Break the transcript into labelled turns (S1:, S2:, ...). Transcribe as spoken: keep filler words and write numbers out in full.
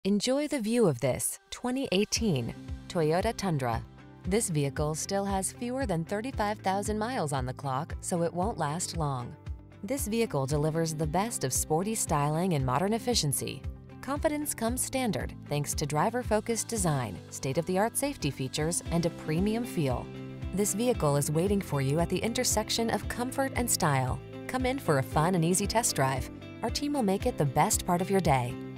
S1: Enjoy the view of this twenty eighteen Toyota Tundra. This vehicle still has fewer than thirty-five thousand miles on the clock, so it won't last long. This vehicle delivers the best of sporty styling and modern efficiency. Confidence comes standard thanks to driver-focused design, state-of-the-art safety features, and a premium feel. This vehicle is waiting for you at the intersection of comfort and style. Come in for a fun and easy test drive. Our team will make it the best part of your day.